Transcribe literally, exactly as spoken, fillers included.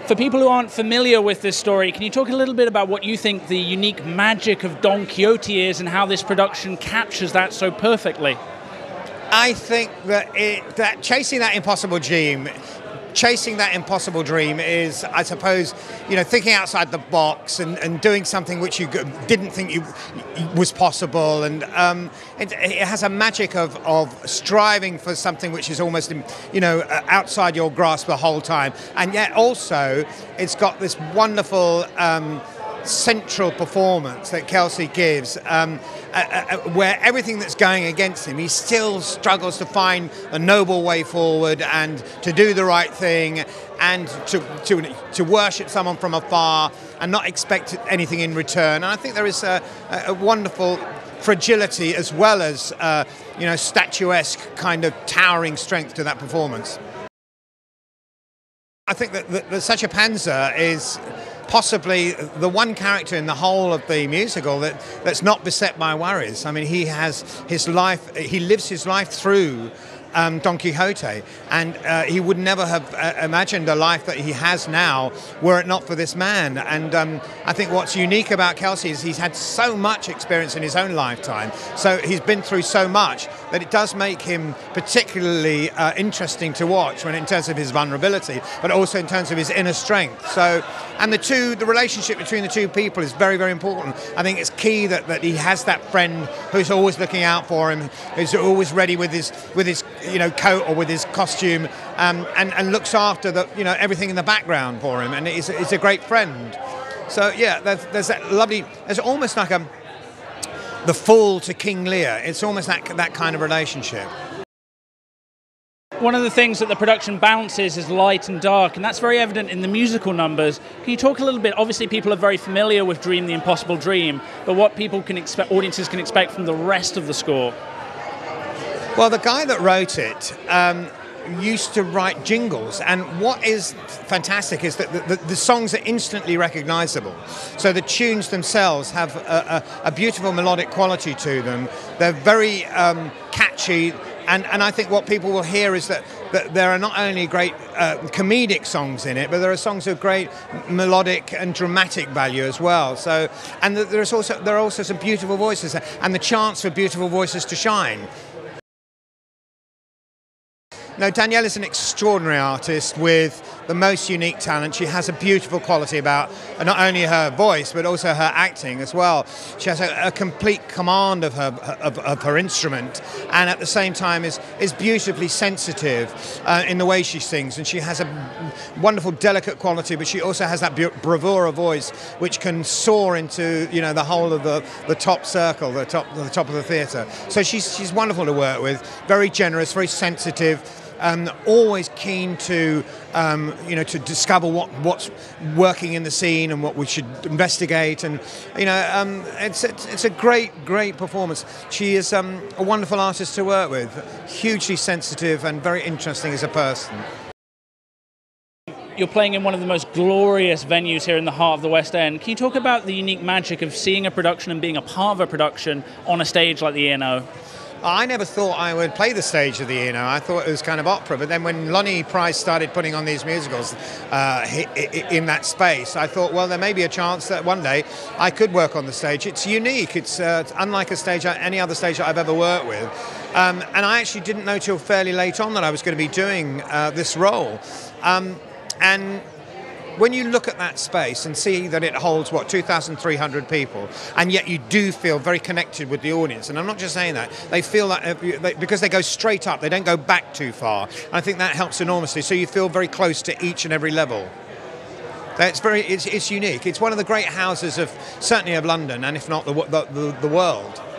For people who aren't familiar with this story, can you talk a little bit about what you think the unique magic of Don Quixote is and how this production captures that so perfectly? I think that it, that chasing that impossible dream, chasing that impossible dream is, I suppose, you know, thinking outside the box and, and doing something which you didn't think you was possible, and um, it, it has a magic of, of striving for something which is almost, you know, outside your grasp the whole time, and yet also it's got this wonderful Um, central performance that Kelsey gives, um, uh, uh, where everything that's going against him, he still struggles to find a noble way forward and to do the right thing and to to, to worship someone from afar and not expect anything in return. And I think there is a, a wonderful fragility as well as uh, you know, statuesque kind of towering strength to that performance. I think that, that, that Sacha Panza is possibly the one character in the whole of the musical that, that's not beset by worries. I mean, he has his life, he lives his life through um, Don Quixote, and uh, he would never have uh, imagined a life that he has now were it not for this man. And um, I think what's unique about Kelsey is he's had so much experience in his own lifetime, so he's been through so much that it does make him particularly uh, interesting to watch when in terms of his vulnerability, but also in terms of his inner strength. So, and the two, the relationship between the two people is very, very important. I think it's key that, that he has that friend who's always looking out for him, who's always ready with his with his you know coat or with his costume, um, and and looks after the you know everything in the background for him, and is is a great friend. So yeah, there's, there's that lovely. There's almost like a the fool to King Lear. It's almost that that kind of relationship. One of the things that the production balances is light and dark, and that's very evident in the musical numbers. Can you talk a little bit? Obviously, people are very familiar with Dream the Impossible Dream, but what people can expect, audiences can expect from the rest of the score? Well, the guy that wrote it um, used to write jingles, and what is fantastic is that the, the, the songs are instantly recognizable. So the tunes themselves have a, a, a beautiful melodic quality to them. They're very um, catchy. And, and I think what people will hear is that, that there are not only great uh, comedic songs in it, but there are songs of great melodic and dramatic value as well. So, and there's also there are also some beautiful voices and the chance for beautiful voices to shine. No, Danielle is an extraordinary artist with the most unique talent. She has a beautiful quality about not only her voice, but also her acting as well. She has a, a complete command of her of, of her instrument, and at the same time is is beautifully sensitive uh, in the way she sings. And she has a wonderful, delicate quality, but she also has that bravura voice, which can soar into you know the whole of the the top circle, the top the top of the theatre. So she's she's wonderful to work with. Very generous, very sensitive. Um, always keen to, um, you know, to discover what, what's working in the scene and what we should investigate, and you know, um, it's, it's it's a great, great performance. She is um, a wonderful artist to work with, hugely sensitive and very interesting as a person. You're playing in one of the most glorious venues here in the heart of the West End. Can you talk about the unique magic of seeing a production and being a part of a production on a stage like the E and O? I never thought I would play the stage of the E and O. I thought it was kind of opera, but then when Lonnie Price started putting on these musicals uh, in that space, I thought, well, there may be a chance that one day I could work on the stage. It's unique. It's uh, unlike a stage, any other stage that I've ever worked with. Um, and I actually didn't know till fairly late on that I was going to be doing uh, this role. Um, and when you look at that space and see that it holds, what, two thousand three hundred people, and yet you do feel very connected with the audience, and I'm not just saying that, they feel that they, because they go straight up, they don't go back too far, and I think that helps enormously, so you feel very close to each and every level. That's very, it's, it's unique. It's one of the great houses of, certainly of London, and if not the, the, the, the world.